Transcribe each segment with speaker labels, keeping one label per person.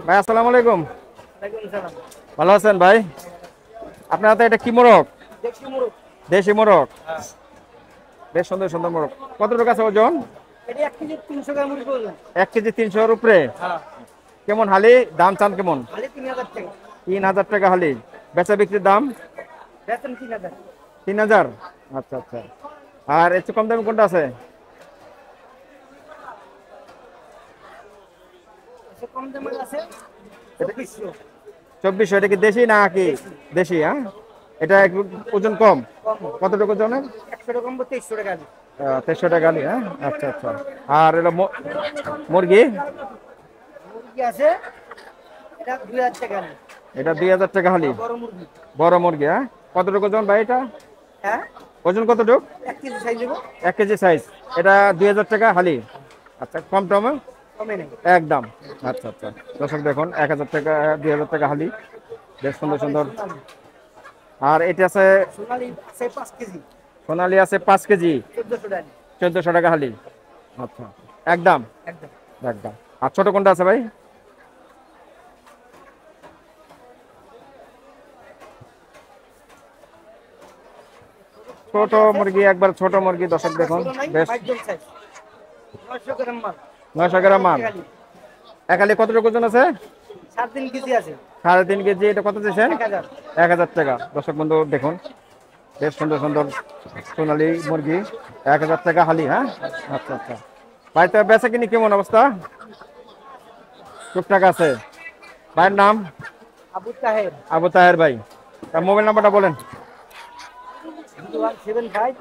Speaker 1: ভাই আসসালামু আলাইকুম।
Speaker 2: ওয়ালাইকুম সালাম।
Speaker 1: ভালো আছেন ভাই? আপনার হাতে এটা কি মোরগ?
Speaker 2: দেখছি মুরগ।
Speaker 1: দেশি মোরগ।
Speaker 2: হ্যাঁ।
Speaker 1: বেশ সুন্দর সুন্দর মোরগ। কতটুকু আছে ওজন?
Speaker 2: এটা 1 কেজি 300 গ্রাম মুরগি ওজন।
Speaker 1: 1 কেজি 300-এর উপরে।
Speaker 2: হ্যাঁ।
Speaker 1: কেমন হালি দাম চান কেমন?
Speaker 2: খালি 3000 টাকা।
Speaker 1: 3000 টাকা হালি। বেচা বিক্রির দাম
Speaker 2: বেতন 3000।
Speaker 1: 3000। আচ্ছা আচ্ছা। আর এর চেয়ে কম দামি কোনটা আছে?
Speaker 2: এসে কম দামের আছে 2400।
Speaker 1: 2400। এটা কি দেশি না কি?
Speaker 2: দেশি।
Speaker 1: দেশি, হ্যাঁ। এটা একটু ওজন কম।
Speaker 2: কম।
Speaker 1: কতটুকু ওজনের?
Speaker 2: 100 টাকা কম 2300 টাকা আছে।
Speaker 1: 2300 টাকা হালি, হ্যাঁ। আচ্ছা আচ্ছা। আর এটা মুরগি?
Speaker 2: মুরগি আছে এটা 2000 টাকা আছে।
Speaker 1: এটা 2000 টাকা হালি।
Speaker 2: বড় মুরগি।
Speaker 1: বড় মুরগি, হ্যাঁ। কতটুকু ওজন ভাই এটা?
Speaker 2: হ্যাঁ।
Speaker 1: ওজন কতটুকু?
Speaker 2: 1 কেজি সাইজ হবে।
Speaker 1: 1 কেজি সাইজ। এটা 2000 টাকা হালি। আচ্ছা, কম টমে
Speaker 2: কমে নেই।
Speaker 1: একদম। আচ্ছা আচ্ছা। দর্শক দেখুন, 1000 টাকা 2000 টাকা হালি। বেশ সুন্দর সুন্দর। আর এটা আছে
Speaker 2: সোনালী আছে 5 কেজি।
Speaker 1: সোনালি আছে 5 কেজি।
Speaker 2: 1400 টাকা।
Speaker 1: 1400 টাকা হালি। আচ্ছা, একদম
Speaker 2: একদম।
Speaker 1: একদম। আর ছোট কোনটা আছে ভাই? ছোট মুরগি, একবার ছোট মুরগি। দর্শক দেখুন, বেশ
Speaker 2: মাইজম সাইজ 900 গ্রাম মাল।
Speaker 1: 900 গ্রাম মাল। এক হালি কতটুকু ওজন আছে?
Speaker 2: 3.5 কেজি আছে।
Speaker 1: 3.5 কেজি। এটা কত দিয়েছেন?
Speaker 2: 1000।
Speaker 1: 1000 টাকা। দর্শক বন্ধু দেখুন, বেশ সুন্দর সুন্দর সোনালী মুরগি। 1000 টাকা হালি, হ্যাঁ। আচ্ছা আচ্ছা। বাড়িতে বেচা কিনি কেমন অবস্থা? টুকটাক আছে। ভাইয়ের নাম?
Speaker 2: আবু তাহের।
Speaker 1: আবু তাহের ভাই। তার মোবাইল নাম্বারটা বলেন।
Speaker 2: 0175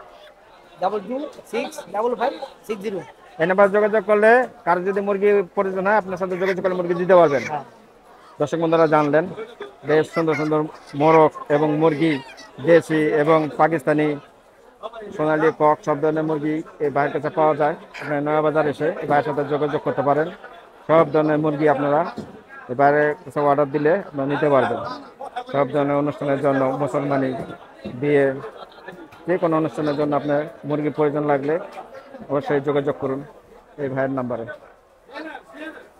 Speaker 2: 22655560।
Speaker 1: এই নাম্বার যোগাযোগ করলে কারো যদি মুরগি প্রয়োজন হয় আপনার সাথে যোগাযোগ করলে মুরগি দিতে পারবেন।
Speaker 2: হ্যাঁ।
Speaker 1: দর্শক বন্ধুরা জানলেন, বেশ সুন্দর সুন্দর মোরগ এবং মুরগি, দেশি এবং পাকিস্তানি, সোনালী, কক সব ধরনের মুরগি এই ভাইয়ের কাছে পাওয়া যায়। আপনার নয়া বাজার এসে এই ভাইয়ের সাথে যোগাযোগ করতে পারেন। সব ধরনের মুরগি আপনারা এই ভাইয়ের কাছে অর্ডার দিলে আপনারা নিতে পারবেন। সব ধরনের অনুষ্ঠানের জন্য, মুসলমানি, বিয়ে, যে কোনো অনুষ্ঠানের জন্য আপনার মুরগির প্রয়োজন লাগলে অবশ্যই যোগাযোগ করুন এই ভাইয়ের নাম্বারে।